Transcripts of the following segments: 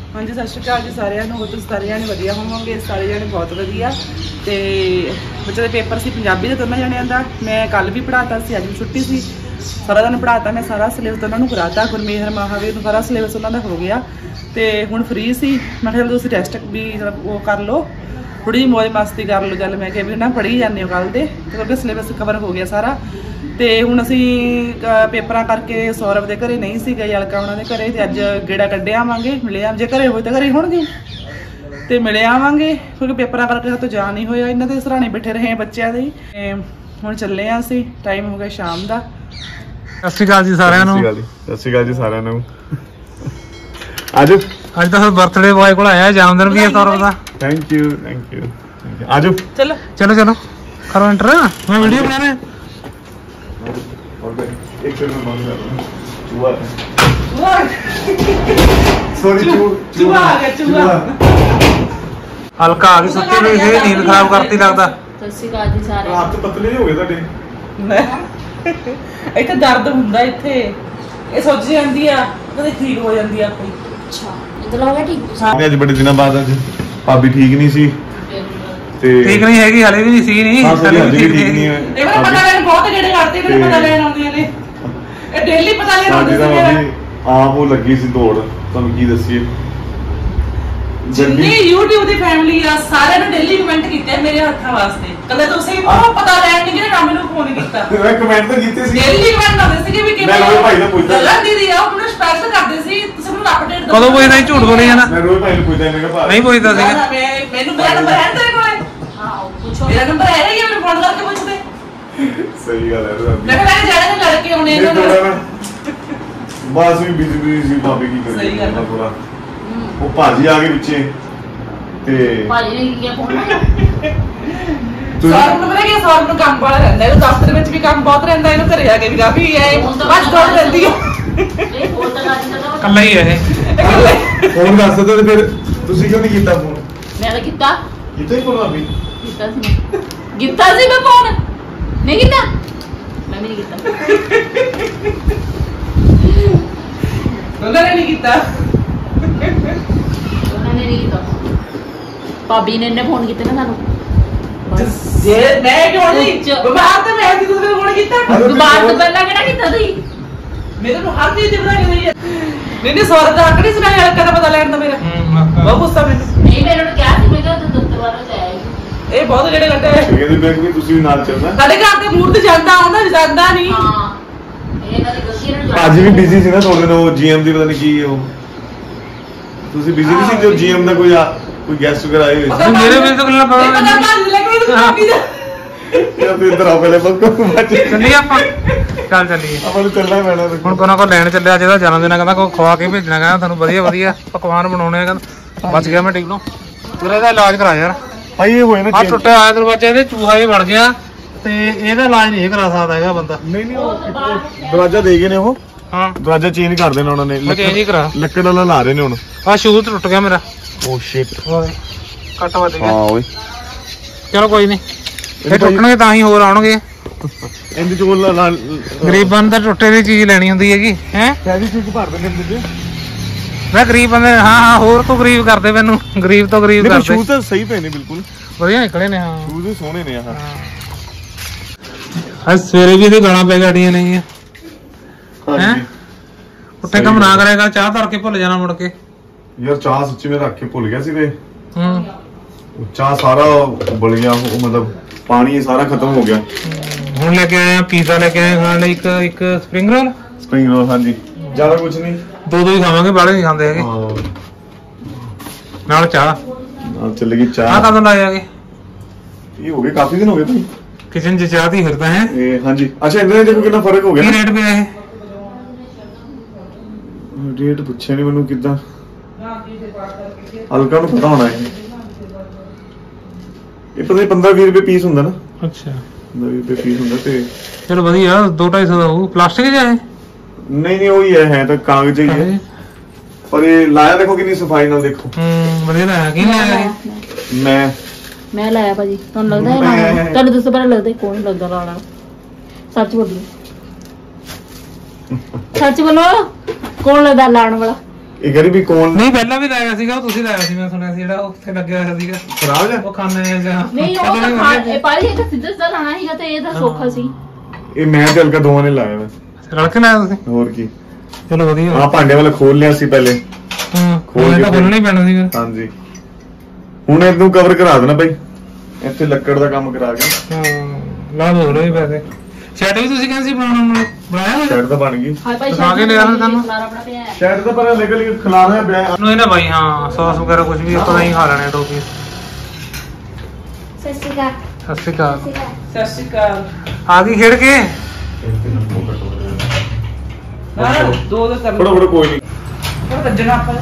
हाँ जी, सत श्री अकाल जी सारिਆਂ ਨੂੰ। तुसीं सारे जाने वधिया होवोगे, सारे जाने बहुत वधिया। ते बच्चे दे पेपर सी पंजाबी दे दोनों जणियां दा। मैं कल भी पढ़ाता सी, अज भी छुट्टी सी, सारा दिन पढ़ाता। मैं सारा सिलेबस उन्होंने कराता, गुरमेहर महावीर नूं सारा सिलेबस उन्होंने हो गया। तो हुण फ्री सी, मैं कहा तुसीं टेस्ट भी वो कर लो, थोड़ी मौज मस्ती कर लो। चल मैं भी ना पढ़ी जाने कल दे, क्योंकि सिलेबस कवर हो गया सारा। तो हुण असीं पेपरां करके सौरभ के घरे नहीं सी गए, अलका उन्होंने घरे। तो अज गेड़ा कड्ढे आवांगे, मिले जे घरे होए तो घरे होणगे, तो मिले आवांगे, क्योंकि पेपरां करके तो जा नहीं होया। इन्हां दे सराणे बैठे रहे बच्चों दे। हुण चले आ असीं, टाइम हो गया शाम दा। सत श्री अकाल जी सारिਆਂ ਨੂੰ। सत श्री अकाल जी सारिਆਂ ਨੂੰ। आज ਅੱਜ ਤਾਂ बर्थडे बॉय ਕੋਲ ਆਇਆ, ਜਨਮदिन ਵੀ ਹੈ सौरभ ਦਾ। थैंक यू आज चलो चलो चलो करो एंटर, मैं वीडियो बना रहा हूं। एक सेकंड में बंद कर रहा हूं। सॉरी चूहा आ गया, चूहा। हल्का आ गई, सुत्ती हुई थी, नींद खराब करती लगता। सत श्री अकाल जी सारे। हाथ पतले नहीं हो गए ਤੁਹਾਡੇ? ਇੱਥੇ ਦਰਦ ਹੁੰਦਾ, ਇੱਥੇ ਇਹ ਸੁੱਜ ਜਾਂਦੀ ਆ, ਕਦੇ ਠੀਕ ਹੋ ਜਾਂਦੀ ਆ ਆਪਣੀ। ਅੱਛਾ ਇਧਰ ਹੋ ਗਿਆ ਠੀਕ। ਹਾਂ ਅੱਜ ਬੜੇ ਦਿਨਾਂ ਬਾਅਦ ਅੱਜ ਭਾਬੀ ਠੀਕ ਨਹੀਂ ਸੀ ਤੇ ਠੀਕ ਨਹੀਂ ਹੈਗੀ, ਹਲੇ ਵੀ ਨਹੀਂ ਸੀ ਨਹੀਂ, ਹਲੇ ਵੀ ਠੀਕ ਨਹੀਂ ਹੈ। ਇਹਨਾਂ ਪਤਾ ਲੈਣ ਬਹੁਤ ਜਿਹੜੇ ਕਰਦੇ, ਕਿਹੜੇ ਪਤਾ ਲੈਣ ਆਉਂਦੀਆਂ ਨੇ, ਇਹ ਡੇਲੀ ਪਤਾ ਲੈਣ ਆਉਂਦੇ ਸੀ ਮੇਰਾ। ਆਪ ਉਹ ਲੱਗੀ ਸੀ ਦੌੜ, ਤੁਹਾਨੂੰ ਕੀ ਦੱਸੀਏ। ਜਿੰਨੀ YouTube ਦੀ ਫੈਮਿਲੀ ਆ ਸਾਰਿਆਂ ਨੇ ਡੇਲੀ ਕਮੈਂਟ ਕੀਤੇ ਮੇਰੇ ਹੱਥਾਂ ਵਾਸਤੇ। ਕਦੇ ਤੁਸੀਂ ਉਹ ਪਤਾ ਲੈਣ ਨਹੀਂ, ਜਿਹੜੇ ਮੈਨੂੰ ਫੋਨ ਕੀਤਾ। ਮੈਂ ਕਮੈਂਟ ਤਾਂ ਕੀਤੇ ਸੀ, ਡੇਲੀ ਕਮੈਂਟ ਆਉਂਦੇ ਸੀਗੇ ਵੀ ਕਿਵੇਂ। ਮੈਂ ਰੋਜ਼ ਭਾਈ ਨੂੰ ਪੁੱਛਦਾ, ਗੱਲਾਂ ਦੀਦੀ ਆ ਉਹ ਮੈਨੂੰ ਸਪੈਸ਼ਲ ਕਰਦੇ ਸੀ, ਤੁਸੀਂ ਮੈਨੂੰ ਅਪਡੇਟ ਦਿਓ। ਕਦੋਂ ਪੁੱਛਦਾ ਸੀ, ਝੂਠ ਬੋਲੀ ਜਾਣਾ। ਮੈਂ ਰੋਜ਼ ਭਾਈ ਨੂੰ ਪੁੱਛਦਾ, ਮੈਂ ਕਿਹਾ ਨਹੀਂ ਪੁੱਛਦਾ ਸੀਗਾ। ਮੈਨੂੰ ਮੇਰਾ ਨੰਬਰ ਹੈ ਤੇਰੇ ਕੋਲੇ? ਹਾਂ ਪੁੱਛੋ। ਮੇਰਾ ਨੰਬਰ ਹੈ ਹੀ, ਮੈਨੂੰ ਫੋਨ ਕਰਕੇ ਪੁੱਛਦੇ। ਸਹੀ ਗੱਲ ਹੈ। ਮੈਂ ਕਿਹਾ ਜਿਹੜੇ ਨੇ ਲੜਕੇ ਆਉਣੇ ਇਹਨਾਂ ਨੂੰ ਬਸ ਵੀ ਬਿਜੀ ਸੀ ਭਾਬੀ, ਕੀ ਕਰੀਏ। ਸਹੀ ਗੱਲ ਹੈ। ਥੋੜਾ ਉਹ ਭਾਜੀ ਆ ਗਏ ਵਿੱਚੇ ਤੇ ਭਾਜੀ ਨੇ ਕੀ ਕੀਤਾ ਫੋਨ? ਸੌਰਵ ਨੂੰ ਪਤਾ ਕੀ, ਸੌਰਵ ਨੂੰ ਕੰਮ ਵਾਲਾ ਰਹਿੰਦਾ, ਇਹਨੂੰ ਦਫ਼ਤਰ ਵਿੱਚ ਵੀ ਕੰਮ ਬਹੁਤ ਰਹਿੰਦਾ, ਇਹਨੂੰ ਘਰੇ ਆ ਕੇ ਵੀ ਕਾਫੀ ਹੈ, ਬਸ ਦੌੜ ਰਹਿੰਦੀ ਹੈ। ਇਹ ਫੋਨ ਤਾਂ ਕਰ ਸਕਦਾ ਕੱਲਾ ਹੀ ਹੈ ਇਹ। ਫੋਨ ਕਰ ਸਕਦੇ ਤੇ ਫਿਰ ਤੁਸੀਂ ਕਿਉਂ ਨਹੀਂ ਕੀਤਾ ਫੋਨ? ਮੈਂ ਤਾਂ ਕੀਤਾ ਹੀ ਫੋਨ ਭਾਬੀ ਕੀਤਾ ਸੀ ਮੈਂ ਫੋਨ ਨਹੀਂ ਕੀਤਾ, ਮੈਂ ਵੀ ਨਹੀਂ ਕੀਤਾ। ਉਹਨਾਂ ਨੇ ਨਹੀਂ ਕੀਤਾ, ਉਹਨਾਂ ਨੇ ਨਹੀਂ ਕੀਤਾ। ਭਾਬੀ ਨੇ ਫੋਨ ਕੀਤਾ ਨਾ ਸਾਨੂੰ। ਜੇ ਮੈਂ ਕਿਉਂ ਨਹੀਂ ਬਿਮਾਰ ਤਾਂ ਮੈਂ ਸੀ, ਤੁਸੀਂ ਮੈਨੂੰ ਫੋਨ ਕੀਤਾ। ਦੁਬਾਰਾ ਤੋਂ ਪਹਿਲਾਂ ਕਿਹੜਾ ਕੀਤਾ ਸੀ? ਮੇਰੇ ਨੂੰ ਹਰ ਚੀਜ਼ ਦੀ ਬਣਾ ਕੇ ਦਈ ਹੈ। ਨਹੀਂ ਸੌਰਵ ਦਾ ਹੱਕ ਨਹੀਂ ਸੁਣਾ, ਹਲਕਾ ਦਾ ਪਤਾ ਲੈਣ ਦਾ ਮੇਰਾ ਬਹੁਤ ਗੁੱਸਾ ਮੈਨੂੰ। ਨਹੀਂ ਮੈਂ ਉਹਨੂੰ ਕਿਹਾ ਸੀ, ਮੈਂ ਕਿਹਾ ਤੂੰ ਦਫ਼ਤਰ ਵਾਲਾ ਜਾਏਗੀ। ਇਹ ਬਹੁਤ ਜਿਹੜੇ ਲੱਗੇ ਕਹਿੰਦੇ ਮੈਂ ਕਿ ਤੁਸੀਂ ਵੀ ਨਾਲ ਚੱਲਣਾ। ਸਾਡੇ ਘਰ ਦੇ ਮੂਡ ਤੇ ਜਾਂਦਾ ਆਉਂਦਾ ਜਾਂਦਾ ਨਹੀਂ। ਹਾਂ ਇਹਨਾਂ ਦੀ ਗਲਤੀ ਇਹਨਾਂ ਅੱਜ ਵੀ ਬਿਜ਼ੀ ਸੀ ਨਾ ਥੋੜੇ ਦਿਨ, ਉਹ ਜੀਐਮ ਦੀ ਪਤਾ ਨਹੀਂ ਕੀ ਉਹ ਤੁਸੀਂ ਬਿਜ਼ੀ ਨਹੀਂ ਸੀ ਜੋ ਜੀਐਮ ਦਾ ਕੋਈ ਗੈਸਟ ਵਗੈਰਾ ਆਏ ਹੋਏ ਸੀ। ਮੇਰੇ ਵੀ ਤਾਂ ਗੱਲਾਂ ਪਤਾ ਪਤਾ ਭੱਜ ਲੈ ਕੋਈ ਕਾਪੀ ਦਾ ਯਾ ਫਿਰ ਇਧਰ ਆਓ ਪਹਿਲੇ ਬੱਚ ਚੱਲੀਏ ਆਪਾਂ, ਚੱਲ ਚੱਲੀਏ ਆਪਾਂ ਨੂੰ ਚੱਲਣਾ ਪੈਣਾ। ਹੁਣ ਕੋਨਾ ਕੋ ਲੈਣ ਚੱਲਿਆ, ਜਿਹਦਾ ਜਨਮ ਦਿਨ ਕਹਿੰਦਾ ਕੋਈ ਖਵਾ ਕੇ ਭੇਜਣਾ, ਕਹਿੰਦਾ ਤੁਹਾਨੂੰ ਵਧੀਆ ਵਧੀਆ ਪਕਵਾਨ ਬਣਾਉਣੇ ਆ। ਕਹਿੰਦਾ ਬਚ ਗਿਆ ਮੈਂ ਟਿਕ ਲਓ, ਤੇਰਾ ਇਹਦਾ ਇਲਾਜ ਕਰਾ ਯਾਰ ਭਾਈ ਇਹ ਹੋਏ ਨਾ ਆ ਟੁੱਟਿਆ ਆਇਆ ਦਰਵਾਜ਼ਾ, ਇਹਦੇ ਚੂਹਾ ਹੀ ਵੜ ਗਿਆ ਤੇ ਇਹਦਾ ਇਲਾਜ ਨਹੀਂ ਕਰਾ ਸਕਦਾ ਹੈਗਾ ਬੰਦਾ। ਨਹੀਂ ਉਹ ਦਰਵਾਜ਼ਾ ਦੇ ਗਏ ਨੇ, ਉਹ ਹਾਂ ਦਰਵਾਜ਼ਾ ਚੇਂਜ ਕਰ ਦੇਣਾ ਉਹਨਾਂ ਨੇ, ਚੇਂਜ ਹੀ ਕਰਾ। ਲੱਕੜ ਵਾਲਾ ਲਾ ਰਹੇ ਨੇ ਹੁਣ। ਆ ਸ਼ੂਜ਼ ਟੁੱਟ ਗਿਆ ਮੇਰਾ, ਓ ਸ਼ਿਟ ਕੱਟ ਵੱਜ ਗਿਆ। ਹਾਂ ਓਏ ਚਲੋ ਕੋਈ ਨਹੀਂ, ਇਹ ਟੁੱਟਣਗੇ ਤਾਂ ਹੀ ਹੋਰ ਆਉਣਗੇ। ਇਹਦੇ ਚ ਉਹ ਗਰੀਬਾਂ ਨੂੰ ਤਾਂ ਟੁੱਟੇ ਦੀ ਚੀਜ਼ ਲੈਣੀ ਹੁੰਦੀ ਹੈਗੀ ਹੈ। ਕਿਹੜੀ ਚੀਜ਼ ਭਰ ਦਿੰਦੇ ਨੇ ਮੈਂ ਗਰੀਬ ਬੰਦੇ, ਹਾਂ ਹੋਰ ਤੋਂ ਗਰੀਬ ਕਰਦੇ ਮੈਨੂੰ, ਗਰੀਬ ਤੋਂ ਗਰੀਬ ਕਰਦੇ। ਸ਼ੂਜ਼ ਤਾਂ ਸਹੀ ਪਏ ਨੇ, ਬਿਲਕੁਲ ਵਧੀਆ ਨਿਕਲੇ ਨੇ। ਹਾਂ ਸ਼ੂਜ਼ ਸੋਹਣੇ ਨੇ ਆਹ। ਅੱਜ ਸਵੇਰੇ ਵੀ ਇਹਦੇ ਗਾਲਾਂ ਪੈ ਗਾੜੀਆਂ ਨਹੀਂ ਹੈ, ਉੱਠੇ ਕੰਮ ਨਾ ਕਰੇਗਾ, ਚਾਹ ਧਰ ਕੇ ਭੁੱਲ ਜਾਣਾ ਮੁੜ ਕੇ। ਯਾਰ ਚਾਹ ਸੱਚੀ ਮੈਂ ਰੱਖ ਕੇ ਭੁੱਲ ਗਿਆ ਸੀ ਵੇ। ਹੂੰ ਚਾਹ ਸਾਰਾ ਉਬਲ ਗਿਆ, ਉਹ ਮਤਲਬ ਪਾਣੀ ਸਾਰਾ ਖਤਮ ਹੋ ਗਿਆ। ਹੁਣ ਲੈ ਕੇ ਆਏ ਆ ਪੀਜ਼ਾ, ਲੈ ਕੇ ਆਏ ਖਾਣ ਲਈ ਇੱਕ ਸਪਰਿੰਗ ਰੋਲ। ਸਪਰਿੰਗ ਰੋਲ ਹਾਂਜੀ, ਜ਼ਿਆਦਾ ਕੁਝ ਨਹੀਂ, ਦੋ ਹੀ ਖਾਵਾਂਗੇ, ਬਾਹਲੇ ਨਹੀਂ ਖਾਂਦੇ ਹੈਗੇ। ਨਾਲ ਚਾਹ ਨਾਲ ਚੱਲੇਗੀ ਚਾਹ। ਆਹ ਕਦੋਂ ਲਾਏ ਆਗੇ? ਇਹ ਹੋ ਗਏ ਕਾਫੀ ਦਿਨ ਹੋ ਗਏ ਭਾਈ ਕਿਚਨ 'ਚ ਚਾਹ ਦੀ ਫਿਰਦਾ ਹੈ ਇਹ। ਹਾਂਜੀ ਅੱਛਾ, ਇਹਨਾਂ ਦੇ ਕਿੰਨਾ ਫਰਕ ਹੋ ਗਿਆ। ਕੀ ਰੇਟ ਪਿਆ ਇਹ? ਰੇਟ ਪੁੱਛਿਆ ਨਹੀਂ ਮੈਨੂੰ, ਕਿੱਦਾਂ ਹਲਕਾ ਨੂੰ ਪਤਾ ਹੋਣਾ ਇਹ ਪਤਾ ਨਹੀਂ 15-20 ਰੁਪਏ ਪੀਸ ਹੁੰਦਾ ਨਾ। ਅੱਛਾ 20 ਰੁਪਏ ਪੀਸ ਹੁੰਦਾ ਤੇ ਚਲੋ ਵਧੀਆ, 2-250 ਦਾ ਹੋਊ। ਪਲਾਸਟਿਕ ਜਿਹਾ ਹੈ? ਨਹੀਂ ਉਹੀ ਹੈ ਤਾਂ ਕਾਗਜ਼ ਹੀ ਹੈ, ਪਰ ਇਹ ਲਾਇਆ ਦੇਖੋ ਕਿੰਨੀ ਸਫਾਈ ਨਾਲ, ਦੇਖੋ ਵਧੀਆ ਲਾਇਆ। ਕੀ ਲਾਇਆ? ਮੈਂ ਲਾਇਆ ਭਾਜੀ, ਤੁਹਾਨੂੰ ਲੱਗਦਾ ਹੈ ਲਾਉਣਾ? ਤੁਹਾਨੂੰ ਦੱਸੋ ਪਹਿਲਾਂ ਲੱਗਦਾ ਕੌਣ ਲੱਗਦਾ ਲਾਉਣਾ? ਸੱਚ ਬੋਲੋ, ਸੱਚ ਬੋਲੋ, ਕੌਣ ਲੱਗਦਾ ਲਾਉਣ ਵਾਲਾ? ਇਹ ਕਹਿੰਦੀ ਵੀ ਕੌਣ ਨਹੀਂ ਪਹਿਲਾਂ ਵੀ ਲਾਇਆ ਸੀਗਾ, ਉਹ ਤੁਸੀਂ ਲਾਇਆ ਸੀ ਮੈਂ ਸੁਣਿਆ ਸੀ, ਜਿਹੜਾ ਉੱਥੇ ਲੱਗਿਆ ਹੋਇਆ ਸੀਗਾ ਖਰਾਬ ਜਾ ਉਹ ਖਾਣੇ ਜਾਂ ਨਹੀਂ ਉਹ ਤਾਂ ਪਾਲੀ ਇਹ ਤਾਂ ਸਿੱਧਾ ਸਿੱਧਾ ਲਾਣਾ ਸੀਗਾ ਤੇ ਇਹ ਤਾਂ ਸੌਖਾ ਸੀ। ਇਹ ਮੈਂ ਤੇ ਹਲਕਾ ਦੋਵਾਂ ਨੇ ਲਾਇਆ ਵਾ। ਰਲ ਕੇ ਲਾਇਆ ਤੁਸੀਂ? ਹੋਰ ਕੀ। ਚਲੋ ਵਧੀਆ। ਆ ਭਾਂਡੇ ਵਾਲਾ ਖੋਲ ਲਿਆ ਸੀ ਪਹਿਲੇ। ਖੋਲ ਕੇ ਤਾਂ ਖੋਲਣਾ ਹੀ ਪੈਣਾ ਸੀਗਾ। ਹਾਂਜੀ ਹੁਣ ਇਹਨੂੰ ਕਵਰ ਕਰਾ ਦੇਣਾ ਭਾਈ, ਇੱਥੇ ਲੱਕੜ ਦਾ ਕੰਮ ਕਰਾ ਕੇ। ਹਾਂ ਲਾ ਦੋ ਰੋ ਹੀ ਪੈਸੇ। ਸ਼ੈਡ ਵੀ ਤੁਸੀਂ ਕਹਿੰਦੇ ਸੀ ਬਣਾਉਣਾ, ਬਣਾਇਆ ਹੋਇਆ? ਸ਼ੈਡ ਤਾਂ ਬਣ ਗਈ। ਹਾਂ ਭਾਈ ਦਿਖਾ ਕੇ ਲਿਆ ਤੁਹਾਨੂੰ। ਸ਼ੈਡ ਤਾਂ ਪਰ ਨਿਕਲ ਕੇ ਖਿਲਾਰਿਆ ਪਿਆ। ਉਹਨੂੰ ਇਹ ਨਾ ਭਾਈ ਹਾਂ ਸੌਸ ਵਗੈਰਾ ਕੁਝ ਵੀ ਆਪਾਂ ਨਹੀਂ ਖਾ ਲੈਣੇ 2 ਪੀਸ। ਸਤਿ ਸ਼੍ਰੀ ਅਕਾਲ। ਸਤਿ ਸ਼੍ਰੀ ਅਕਾਲ। ਸਤਿ ਸ਼੍ਰੀ ਅਕਾਲ। ਆ ਗਈ ਖੇਡ ਕੇ? ਨਾ ਦੋ ਦੋ ਕਰ ਫੜੋ ਫੜੋ ਕੋਈ ਨਹੀਂ। ਪਰ ਵੱਜਣਾ ਆਪਾਂ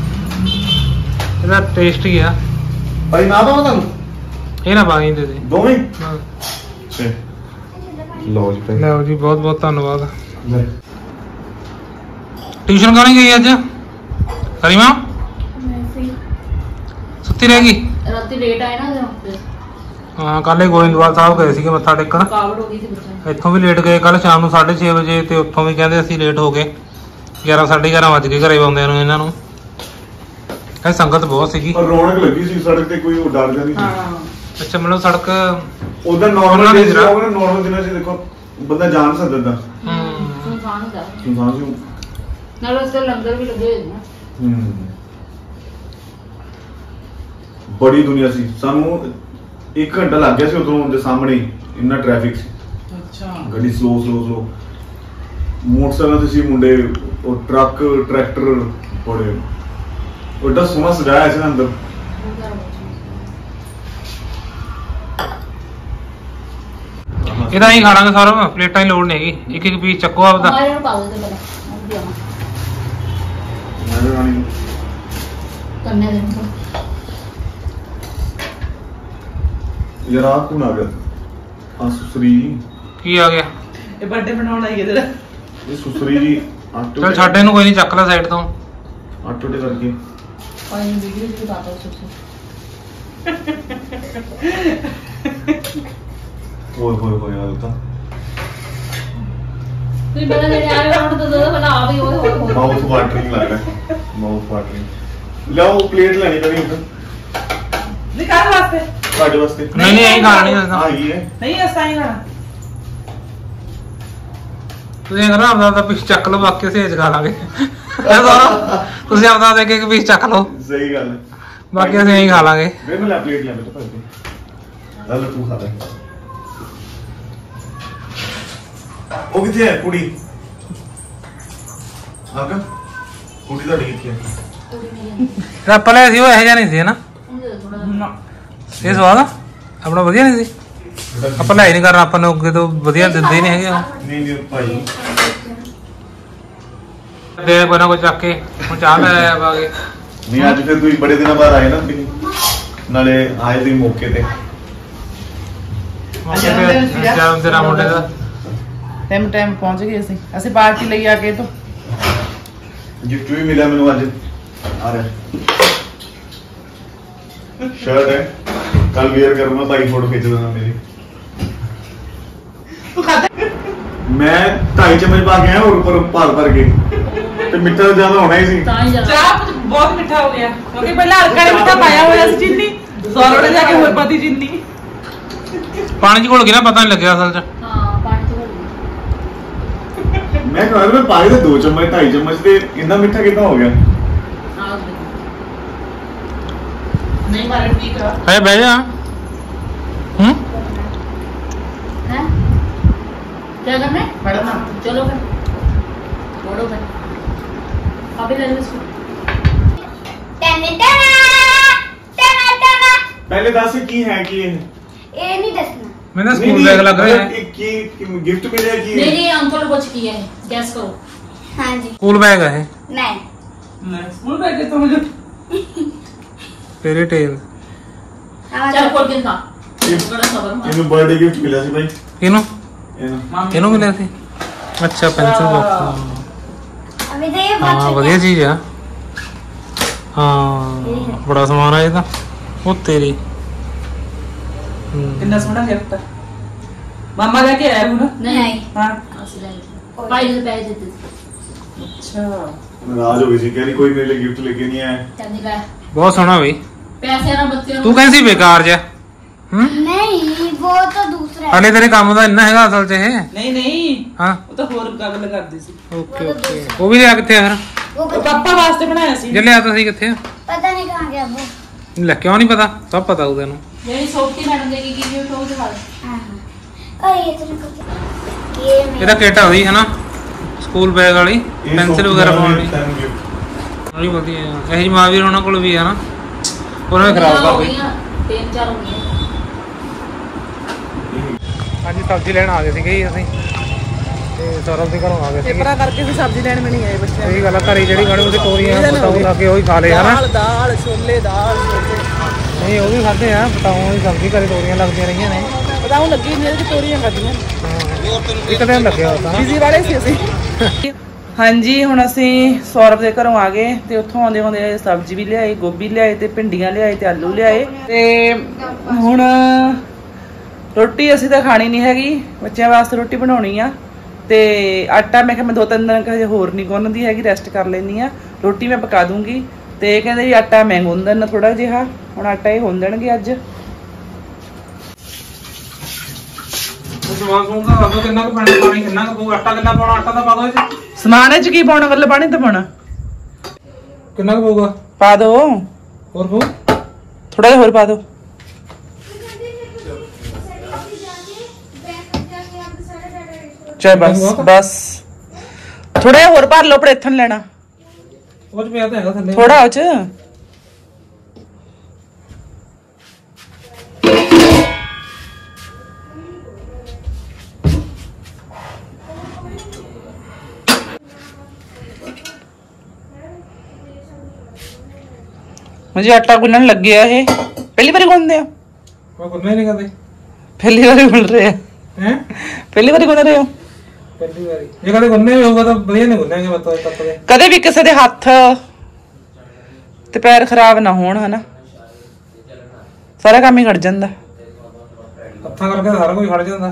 ਇਹਦਾ ਟੇਸਟ ਹੀ ਆ। ਭਾਈ ਨਾ ਪਾਵਾਂ ਤੁਹਾਨੂੰ ਇਹ ਨਾ ਬਾਗੀ ਦੇ ਦੇ ਦੋਵੇਂ। ਹਾਂ। ਲਓ ਜੀ ਭਾਈ। ਲਓ ਜੀ ਬਹੁਤ ਬਹੁਤ ਧੰਨਵਾਦ। ਲੈ। ਟਿਊਸ਼ਨ ਕੌਣ ਗਈ ਅੱਜ? ਕਰੀਮਾ ਸੁੱਤੀ ਰਹਿ ਗਈ? ਰਾਤੀ ਲੇਟ ਆਏ ਨਾ ਉਹਦੇ ਹਾਂ ਕੱਲ ਹੀ ਗੋਇੰਦਵਾਲ ਸਾਹਿਬ ਗਏ ਸੀਗੇ ਮੱਥਾ ਟੇਕਣ। ਕਾਵੜ ਹੋ ਗਈ ਸੀ ਬੱਚਾ। ਇੱਥੋਂ ਵੀ ਲੇਟ ਗਏ ਕੱਲ ਸ਼ਾਮ ਨੂੰ 6:30 ਵਜੇ ਤੇ ਉੱਥੋਂ ਵੀ ਕਹਿੰਦੇ ਅਸੀਂ ਲੇਟ ਹੋ ਗਏ। 11 11:30 ਵੱਜ ਗਏ ਘਰੇ ਆਉਂਦਿਆਂ ਨੂੰ ਇਹਨਾਂ ਨੂੰ। ਇਹ ਸੰਗਤ ਬਹੁਤ ਸੀਗੀ। ਪਰ ਰੌਣਕ ਲੱਗੀ ਸੀ ਸੜਕ ਤੇ, ਕੋਈ ਉਹ ਡਰ ਜਾਂਦੀ ਸੀ। ਹਾਂ ਅੱਛਾ ਮਤਲਬ ਸੜਕ ਉਧਰ ਨਾਰਮਲ ਡੇਜ਼ ਹੋਵੇ, ਨਾਰਮਲ ਦਿਨਾਂ 'ਚ ਦੇਖੋ ਬੰਦਾ ਜਾਣ ਸਕਦਾ। ਸੁਨਸਾਨ ਹੁੰਦਾ ਸੁਣਾਂ ਸੀ। ਨਾਲ ਉਸ ਤੇ ਲੰਗਰ ਵੀ ਲੱਗੇ ਹੋਏ ਨੇ। ਬੜੀ ਦੁਨੀਆ ਸੀ। ਸਾਨੂੰ 1 ਘੰਟਾ ਲੱਗ ਗਿਆ ਸੀ ਉਧਰੋਂ ਦੇ ਸਾਹਮਣੇ, ਇੰਨਾ ਟ੍ਰੈਫਿਕ ਸੀ। ਅੱਛਾ ਗੱਡੀ ਸਲੋ ਮੋਟਰਸਾਈਕਲ ਤੇ ਸੀ ਮੁੰਡੇ, ਉਹ ਟਰੱਕ ਟਰੈਕਟਰ ਬੜੇ ਵੱਡਾ ਸੋਹਣਾ ਸਜਾਇਆ ਸੀ ਅੰਦਰ। ਇਹਦਾ ਹੀ ਖਾਣਾਂਗੇ ਸਾਰਾ, ਪਲੇਟਾਂ ਦੀ ਲੋੜ ਨਹੀਂ ਹੈਗੀ। ਇੱਕ ਇੱਕ ਪੀਸ ਚੱਕੋ ਆਪਦਾ। ਮਾਰੇ ਨੂੰ ਪਾ ਦੋ ਤੇ ਪਹਿਲਾਂ ਕੰਨੇ ਦੇ ਨੂੰ ਯਾਰ ਆ ਕੌਣ ਆ ਗਿਆ? ਆ ਸੁਸਰੀ ਕੀ ਆ ਗਿਆ? ਇਹ ਬਰਥਡੇ ਬਣਾਉਣ ਆਈ ਹੈ ਤੇਰਾ। ਇਹ ਸੁਸਰੀ ਜੀ ਆਟੋ ਚਲ ਛੱਡ ਇਹਨੂੰ, ਕੋਈ ਨਹੀਂ ਚੱਕ ਲੈ ਸਾਈਡ ਤੋਂ। ਆਟੋ ਦੇ ਕਰਕੇ ਪਾਣੀ ਵੀਡੀਓ ਵੀ ਪਾਤਾ ਸੁਸੀ। ਹੋਏ ਆ ਤਾਂ ਤੁਸੀਂ ਪਹਿਲਾਂ ਜਿਹੜੇ ਆਏ ਉਹਨਾਂ ਤੋਂ ਦੋ ਪਹਿਲਾਂ ਆ ਵੀ ਹੋਏ ਮਾਊਥ ਵਾਟਰਿੰਗ ਲੱਗ ਰਿਹਾ। Mouth watering. ਲਓ ਪਲੇਟ ਲੈਣੀ ਪੈਣੀ ਉੱਧਰ ਨਹੀਂ ਕਾਹਦੇ ਵਾਸਤੇ? ਤੁਹਾਡੇ ਵਾਸਤੇ। ਨਹੀਂ ਇਹੀ ਖਾਣਾ ਨਹੀਂ ਦੱਸਦਾ। ਆ ਗਈ ਹੈ। ਨਹੀਂ ਐਸਾ ਹੀ ਖਾਣਾ। ਤੁਸੀਂ ਕਹਿੰਦਾ ਆਪਦਾ ਪੀਸ ਚੱਕ ਲਓ, ਬਾਕੀ ਅਸੀਂ ਖਾ ਲਾਂਗੇ। ਤੁਸੀਂ ਆਪਦਾ ਦੇ ਕੇ ਇੱਕ ਪੀਸ ਚੱਕ ਲਓ, ਸਹੀ ਗੱਲ ਹੈ। ਬਾਕੀ ਅਸੀਂ ਇਹੀ ਖਾ ਲਾਂਗੇ। ਮੈਂ ਲੈ ਪਲੇਟ ਲੈ ਬੇਟਾ ਭਾਈ। ਲੈ ਤੂੰ ਖਾ ਲੈ। ਉਹ ਕਿੱਥੇ ਹੈ ਕੁੜੀ? ਆਗਾ ਕੁੜੀ ਤੁਹਾਡੀ ਕਿੱਥੇ ਹੈ? ਆਪਾਂ ਲਿਆ ਸੀ ਉਹ ਇਹੋ ਜਿਹਾ ਨਹੀਂ ਸੀ ਨਾ। ਨਾ ਇਹ ਸਵਾਦ ਆ ਆਪਣਾ ਵਧੀਆ ਨਹੀਂ ਸੀ। ਆਪਾਂ ਲੈ ਨਹੀਂ ਕਰਨਾ, ਆਪਾਂ ਨੂੰ ਅੱਗੇ ਤੋਂ ਵਧੀਆ ਦਿੰਦੇ ਹੀ ਨਹੀਂ ਹੈਗੇ ਉਹ। ਨਹੀਂ ਭਾਈ ਦੇ ਕੋਈ ਨਾ ਕੋਈ ਚੱਕ ਕੇ ਹੁਣ ਚਾਹ ਲੈ ਆਇਆ ਬਾਗੇ। ਨਹੀਂ ਅੱਜ ਫਿਰ ਤੁਸੀਂ ਬੜੇ ਦਿਨਾਂ ਬਾਅਦ ਆਏ ਨਾ, ਨਾਲੇ ਆਏ ਦੇ ਮੌਕੇ ਤੇ। ਜਨਮ ਦਿਨ ਮੁੰਡੇ ਦਾ ਟਾਈਮ ਪਹੁੰਚ ਗਏ ਅਸੀਂ ਪਾਰਟੀ ਲਈ ਆ ਕੇ ਤੋਂ ਗਿਫਟ ਵੀ ਮਿਲਿਆ ਮੈਨੂੰ ਅੱਜ। ਆ ਰਿਹਾ ਸ਼ਰਟ ਹੈ, ਕੱਲ ਵੇਅਰ ਕਰੂੰਗਾ ਭਾਈ, ਫੋਟੋ ਖਿੱਚ ਦੇਣਾ ਮੇਰੀ। ਮੈਂ 2.5 ਚਮਚ ਪਾ ਕੇ ਆਇਆ ਹੋਰ ਉੱਪਰ ਭਰ ਕੇ, ਤੇ ਮਿੱਠਾ ਤਾਂ ਜ਼ਿਆਦਾ ਹੋਣਾ ਹੀ ਸੀ। ਤਾਂ ਹੀ ਜ਼ਿਆਦਾ ਚਾਹ ਬਹੁਤ ਮਿੱਠਾ ਹੋ ਗਿਆ ਕਿਉਂਕਿ ਪਹਿਲਾਂ ਹਲਕਾ ਜਿਹਾ ਮਿੱਠਾ ਪਾਇਆ ਹੋਇਆ ਸੀ ਚੀਨੀ, ਸੌਰਵ ਜਾ ਕੇ ਹੋਰ ਪਾਤੀ ਚੀਨੀ। ਪਾਣੀ ਚ ਘੁਲ ਗਿਆ ਨਾ, ਪਤਾ ਨਹੀਂ ਲੱਗਿਆ ਅਸਲ ਚ। ਹਾਂ ਪਾਣੀ ਤੋਂ ਮੈਂ ਕਹਿੰਦਾ ਮੈਂ ਪਾਏ ਤੇ 2 ਚਮਚ 2.5 ਚਮਚ ਤੇ ਇੰਨਾ ਮਿੱਠਾ ਕਿੱਦਾਂ ਹੋ ਗਿਆ? ਨਹੀਂ ਮਾਰੇ ਠੀਕ ਆ। ਹੈ ਬਹਿ ਜਾ। है क्या करना है? पढ़ना। चलो फिर पढ़ो फिर अभी ले लो इसको। ਪਹਿਲੇ ਦੱਸ ਕੀ ਹੈ ਕੀ ਇਹ? ਇਹ ਨਹੀਂ ਦੱਸਣਾ। मैंने स्कूल बैग लग रहा है। ਕੀ ਗਿਫਟ ਮਿਲਿਆ ਕੀ नहीं ਹੈ? नहीं अंकल को कुछ किया है गैस करो। ਹਾਂਜੀ स्कूल बैग है ਨਹੀਂ मैं स्कूल बैग तो मुझे फेरी टेल। चल खोल के खा ਇਹ- बड़ा सबर मार। ਇਹਨੂੰ ਬਰਥਡੇ ਗਿਫਟ ਮਿਲਿਆ ਸੀ ਭਾਈ। किनो ਇਹਨੂੰ किनो मिले थे? अच्छा पेंसिल बॉक्स। ਅਭੀ ਤਾਂ ਇਹ हाँ ਬਾਤ बढ़िया चीज है। हाँ बड़ा सामान है ये तो। वो तेरी कितना सोना गिफ्ट मामा लेके आया हूं ना। नहीं नहीं। हां ऐसे ले लो। भाई ने पैसे देते थे। अच्छा ਨਾਰਾਜ਼ ਹੋ ਗਈ ਸੀ, ਕਹਿੰਦੀ ਕੋਈ ਮੇਰੇ ਲਈ ਗਿਫਟ ਲੈ ਕੇ ਨਹੀਂ ਆਇਆ। ਕਹਿੰਦੀ ਲੈ ਬਹੁਤ ਸੋਹਣਾ ਬਈ। ਪੈਸੇ ਨਾਲ ਬੱਚੇ ਨੂੰ ਤੂੰ ਕਹਿੰਦੀ ਬੇਕਾਰ ਜਿਹਾ। नहीं वो तो दूसरा है। ਹਲੇ ਤੇਰੇ ਕੰਮ ਦਾ ਇੰਨਾ ਹੈਗਾ ਅਸਲ 'ਚ ਇਹ। ਨਹੀਂ ਨਹੀਂ, ਹਾਂ ਉਹ ਤਾਂ ਹੋਰ ਗੱਲ ਕਰਦੀ ਸੀ। Okay okay. ਉਹ ਵੀ ਲਿਆ ਕਿੱਥੇ ਆ ਫਿਰ? वो ਉਹ ਪਾਪਾ ਵਾਸਤੇ ਬਣਾਇਆ ਸੀ। ਜੇ ਲਿਆ ਤਾਂ ਸੀ ਕਿੱਥੇ ਆ? पता नहीं कहाँ गया वो। ਲੈ ਕਿਉਂ ਨਹੀਂ ਪਤਾ? ਸਭ ਪਤਾ ਉਹਦੇ ਨੂੰ। ਜਿਹੜੀ ਸੋਫਟੀ ਮੈਡਮ ਦੇ ਕੀ ਗਿਫਟ ਹੋਊ ਦਿਖਾ ਦੇ। हाँ ये तो ये ਇਹਦਾ ਕਿੱਟ ਆਉਂਦੀ ਹੈ ਨਾ ਸਕੂਲ ਬੈਗ ਵਾਲੀ, ਪੈਨਸਿਲ ਵਗੈਰਾ ਪਾਉਣ ਲਈ। ਬੜੀ ਵਧੀਆ ਇਹ ਜੀ ਮਹਾਵੀਰ ਉਹਨਾਂ ਕੋਲ ਵੀ ਆ ਨਾ, ਉਹਨਾਂ ਨੇ ਖਰਾਬ ਕਰ ਦਿੱਤੀ। 3-4 ਹੋ ਗਈਆਂ। ਹਾਂਜੀ ਸਬਜ਼ੀ ਲੈਣ ਆ ਗਏ ਸੀਗੇ ਜੀ ਅਸੀਂ, ਤੇ ਸੌਰਵ ਦੇ ਘਰੋਂ ਆ ਗਏ ਸੀਗੇ। ਪੇਪਰਾਂ ਕਰਕੇ ਵੀ ਸਬਜ਼ੀ ਲੈਣ ਵੀ ਨਹੀਂ ਆਏ ਬੱਚੇ। ਸਹੀ ਗੱਲ ਆ, ਘਰੇ ਜਿਹੜੀ ਗਾੜੀ ਉਹਦੇ ਤੋਰੀਆਂ ਪਤਾਉ ਲਾ ਕੇ ਉਹੀ ਖਾ ਲਏ ਹਨਾ। ਦਾਲ ਛੋਲੇ ਨਹੀਂ ਉਹ ਵੀ ਖਾਦੇ ਆ, ਪਤਾਉ ਦੀ ਸਬਜ਼ੀ ਘਰੇ ਤੋਰੀਆਂ ਲੱਗਦੀਆਂ ਰਹੀਆਂ ਨੇ। ਪਤਾਉ ਲੱਗੀ ਮੇਰੇ ਤੇ ਤੋਰੀਆਂ ਖਾਦੀਆਂ। ਇੱਕ ਦਿਨ ਲੱਗਿਆ ਉਹ ਤਾਂ ਬਿਜ਼ੀ ਵਾਲੇ ਸੀ ਅਸੀਂ। ਹਾਂਜੀ ਹੁਣ ਅਸੀਂ ਸੌਰਵ ਦੇ ਘਰੋਂ ਆ ਗਏ ਤੇ ਉੱਥੋਂ ਆਉਂਦੇ ਆਉਂਦੇ ਸਬਜ਼ੀ ਵੀ ਲਿਆਏ, ਗੋਭੀ ਲਿਆਏ ਤੇ ਭਿੰਡੀਆਂ ਲਿਆਏ ਤੇ ਆਲੂ ਲਿਆਏ। ਤੇ ਹੁਣ ਰੋਟੀ ਅਸੀਂ ਤਾਂ ਖਾਣੀ ਨਹੀਂ ਹੈਗੀ, ਬੱਚਿਆਂ ਵਾਸਤੇ ਰੋਟੀ ਬਣਾਉਣੀ ਆ। ਤੇ ਆਟਾ ਮੈਂ ਕਿਹਾ ਮੈਂ 2-3 ਦਿਨ ਹਜੇ ਹੋਰ ਨਹੀਂ ਗੁੰਨਦੀ ਹੈਗੀ, ਰੈਸਟ ਕਰ ਲੈਣੀ ਆ। ਰੋਟੀ ਮੈਂ ਪਕਾ ਦੂੰਗੀ। ਤੇ ਕਹਿੰਦੇ ਵੀ ਆਟਾ ਮੈਂ ਗੁੰਨ ਦੇਣਾ ਥੋੜਾ ਜਿਹਾ, ਹੁਣ ਆਟਾ ਇਹ ਗੁੰਨ ਦੇਣਗੇ ਅੱਜ। ਸਮਾਨ ਸਮੂਨ ਦਾ ਦੱਸੋ ਕਿੰਨਾ ਕੁ ਪਾਣੀ ਕਿੰਨਾ ਕੁ ਪਊ? ਆਟਾ ਕਿੰਨਾ ਪਾਉਣਾ? ਆਟਾ ਤਾਂ ਪਾ ਦੋ ਇਹ 'ਚ। ਸਮਾਨ ਚ ਕੀ ਪਾਉਣਾ? ਵੱਲ ਪਾਣੀ ਤਾਂ ਪਾਉਣਾ। ਕਿੰਨਾ ਕੁ ਪਊਗਾ? ਪਾ ਦੋ ਹੋਰ ਪਊ? ਥੋੜਾ ਜਿਹਾ ਹੋਰ ਪਾ ਦੋ। ਚਾਹ ਬਸ ਬਸ ਥੋੜਾ ਜਿਹਾ ਹੋਰ ਭਰ ਲਓ, ਪੜੇਥਣ ਲੈਣਾ ਉਹ 'ਚ ਪਿਆ ਤਾਂ ਹੈਗਾ ਥੱਲੇ ਥੋੜਾ ਉਹ ਚ। मुझे आटा गुनन लग गया है। पहली बार गुन रहे हो? ਉਹ ਗੁੰਨੇ ਨਹੀਂ ਕਰਦੇ पहली बार गुन रहे हैं? ਹੈ पहली बार गुन रहे हो? ਪਹਿਲੀ ਵਾਰੀ ਜੇ ਕਦੇ ਗੁੰਨੇ ਵੀ ਹੋਊਗਾ ਤਾਂ ਵਧੀਆ ਨਹੀਂ ਗੁੰਨੇਗੇ ਮਤੋਂ ਤੱਕ ਦੇ। कदे भी किसी दे हथ ते पैर खराब ना होण है ना, सारा काम ही खड़ जांदा। ਹੱਥਾਂ ਕਰਕੇ ਸਾਰਾ ਕੁਝ ਖੜ ਜਾਂਦਾ।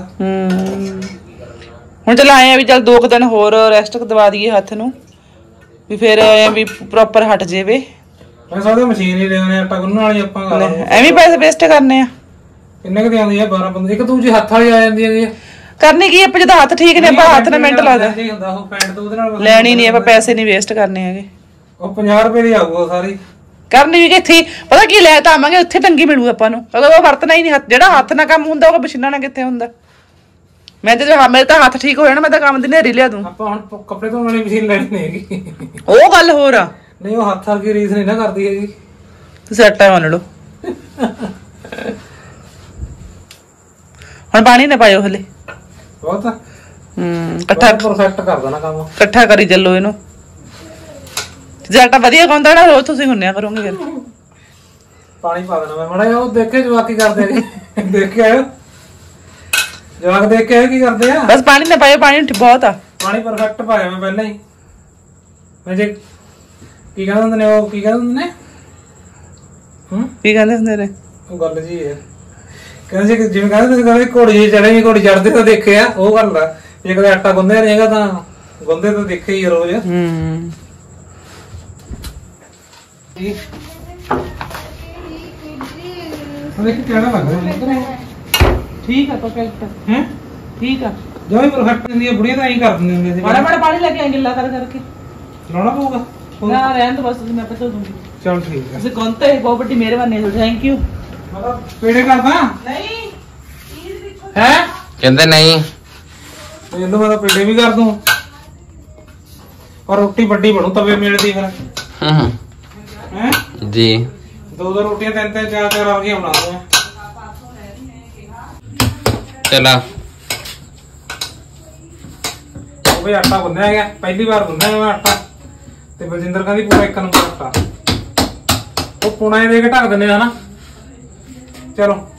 ਹੁਣ ਚਲ ਆਏ ਆ ਵੀ ਚਲ 2 ਦਿਨ ਹੋਰ ਰੈਸਟ ਦਵਾ ਦਈਏ ਹੱਥ ਨੂੰ, ਵੀ ਫਿਰ ਐ ਵੀ ਪ੍ਰੋਪਰ ਹਟ ਜਾਵੇ। ਮੈਂ ਸੋਚਦਾ ਮਸ਼ੀਨ ਹੀ ਲੈਣੇ ਆਟਾ ਗੁੰਨਣ ਵਾਲੀ ਆਪਾਂ ਕਰ ਲਾਂਗੇ। ਐਵੇਂ ਪੈਸੇ ਵੇਸਟ ਕਰਨੇ ਆ। ਕਿੰਨੇ ਕੁ ਦੀ ਆਉਂਦੀ ਆ? 12 15 ਇੱਕ ਦੂਜੀ ਹੱਥ ਵਾਲੀ ਆ ਜਾਂਦੀ ਹੈਗੀ। ਕਰਨੀ ਕੀ ਆਪਾਂ ਜਦੋਂ ਹੱਥ ਠੀਕ ਨੇ ਆਪਾਂ ਹੱਥ ਨਾਲ ਮਿੰਟ ਲੱਗਦਾ। ਹੁੰਦਾ ਉਹ ਪੈਂਟ ਤੋਂ ਉਹਦੇ ਨਾਲ ਲੈਣੀ ਨਹੀਂ ਆਪਾਂ, ਪੈਸੇ ਨਹੀਂ ਵੇਸਟ ਕਰਨੇ ਹੈਗੇ। ਉਹ 50 ਰੁਪਏ ਦੀ ਆਊਗਾ ਸਾਰੀ। ਕਰਨੀ ਵੀ ਕਿੱਥੇ ਪਤਾ ਕੀ ਲੈ ਤਾਂ ਆਵਾਂਗੇ, ਉੱਥੇ ਟੰਗੀ ਮਿਲੂ ਆਪਾਂ ਨੂੰ। ਅਗਰ ਉਹ ਵਰਤਣਾ ਹੀ ਨਹੀਂ ਹੱਥ, ਜਿਹੜਾ ਹੱਥ ਨਾਲ ਕੰਮ ਹੁੰਦਾ ਉਹ ਮਸ਼ੀਨਾਂ ਨਾਲ ਕਿੱਥੇ ਹੁੰਦਾ। ਮੈਂ ਤੇ ਮੇਰੇ ਤਾਂ ਹੱਥ ਠੀਕ ਹੋ ਜਾਣਾ, ਮੈਂ ਤਾਂ ਕੰਮ ਦੀ ਨੇਰੀ ਲਿਆ ਦੂੰ। ਆਪਾਂ ਹੁਣ ਕੱਪੜੇ ਧੋਣ ਵਾਲੀ ਮਸ਼ੀਨ ਲੈਣੀ ਨਹੀਂ ਹੈਗੀ। ਉਹ ਗੱਲ ਹੋਰ ਆ। ਨਹੀਂ ਉਹ ਹੱਥ ਵਰਗੀ ਰੀਸ ਨਹੀਂ ਨਾ ਕਰਦੀ ਹੈਗੀ। ਤੁਸੀਂ ਆਟਾ ਮੰਨ ਲਓ। ਹੁਣ ਪਾਣੀ ਨਾ ਪਾਇਓ ਹਲੇ। ਬਹੁਤ ਇਕੱਠਾ ਪਰਫੈਕਟ ਕਰ ਦੇਣਾ ਕੰਮ। ਇਕੱਠਾ ਕਰੀ ਚੱਲੋ ਇਹਨੂੰ। ਜੇ ਆਟਾ ਵਧੀਆ ਗੁੰਨਦਾ ਨਾ ਰੋਜ਼ ਤੁਸੀਂ ਗੁੰਨਿਆ ਕਰੋਗੇ ਫਿਰ। ਪਾਣੀ ਪਾ ਦੇਣਾ ਮੈਂ ਮਾੜਾ ਜਿਹਾ। ਉਹ ਦੇਖੇ ਜਵਾਕ ਕੀ ਕਰਦੇ ਆ ਜੀ। ਦੇਖ ਕੇ ਆਇਓ ਜਵਾਕ, ਦੇਖ ਕੇ ਆਇਓ ਕੀ ਕਰਦੇ ਆ। ਬਸ ਪਾਣੀ ਨਾ ਪਾਇਓ, ਪਾਣੀ ਬਹੁਤ ਆ। ਪਾਣੀ ਪਰਫੈਕਟ ਪਾਇਆ ਮੈਂ ਪਹਿਲਾਂ ਹੀ। ਮੈਂ ਜੇ ਕੀ ਕਹਿੰਦੇ ਹੁੰਦੇ ਨੇ, ਉਹ ਕੀ ਕਹਿੰਦੇ ਹੁੰਦੇ ਨੇ, ਕੀ ਕਹਿੰਦੇ ਹੁੰਦੇ ਨੇ ਉਹ ਗੱਲ ਜੀ ਹੈ। ਕਹਿੰਦੇ ਸੀ ਜਿਵੇਂ ਕਹਿੰਦੇ ਤੁਸੀਂ ਕਹਿੰਦੇ ਘੋੜੀ ਜੀ ਚੜੇਗੀ, ਘੋੜੀ ਚੜਦੇ ਤਾਂ ਦੇਖੇ ਆ, ਉਹ ਗੱਲ ਆ। ਜੇ ਕਦੇ ਆਟਾ ਗੁੰਨਿਆ ਰਹੇਗਾ ਤਾਂ ਗੁੰਨਦੇ ਤਾਂ ਦੇਖੇ ਹੀ ਰੋਜ਼। ਦੇਖ ਕਿਹੜਾ ਲੱਗ ਰਿਹਾ। ਠੀਕ ਆ ਪਰਫੈਕਟ ਹੈ ਠੀਕ ਆ। ਜੋ ਵੀ ਪਰਫੈਕਟ ਹੁੰਦੀ ਹੈ ਬੁੜੀਆਂ ਤਾਂ ਐਂ ਕਰ ਦਿੰਦੇ ਹੁੰਦੇ ਸੀ। ਮਾੜਾ ਮਾੜਾ ਪਾਣੀ ਲੈ ਕੇ ਆਏ ਗਿੱਲਾ ਕਰਕੇ। ਲਾਉਣਾ ਪਊਗਾ ਨਾ ਰਹਿਣ ਤੋਂ ਬਸ ਮੈਂ ਪਤਾ ਦੂੰਗੀ। ਚਲ ਠੀਕ ਹੈ। ਤੁਸੀਂ ਗੁੰਨਤੇ ਬਹੁਤ ਵੱਡੀ ਮਿਹਰਬਾਨੀ ਹੈ, ਥੈਂਕ ਯੂ। ਮਤਲਬ ਪੇੜੇ ਕਰਦਾ ਨਹੀਂ ਹੈ? ਕਹਿੰਦੇ ਨਹੀਂ ਇਹਨੂੰ ਮੈਂ ਤਾਂ ਪੇੜੇ ਵੀ ਕਰ ਦੂੰ, ਪਰ ਰੋਟੀ ਵੱਡੀ ਬਣੂ ਤਵੇ ਮਿਲਦੀ ਫਿਰ। ਹੈ ਜੀ 2 ਰੋਟੀਆਂ 3 4 ਆ ਗਈਆਂ ਬਣਾ ਦੂੰ। ਚਲਾ ਉਹ ਵੀ ਆਟਾ ਗੁੰਨਿਆ ਗਿਆ, ਪਹਿਲੀ ਵਾਰ ਗੁੰਨਿਆ ਮੈਂ ਆਟਾ। ਤੇ ਬਲਜਿੰਦਰ ਕਹਿੰਦੀ ਪੂਰਾ 1 ਨੰਬਰ ਆਟਾ। ਉਹ ਪੁਣਾ ਦੇ ਕੇ ਢੱਕ ਦਿੰਦੇ ਹਨਾ। ਚਲੋ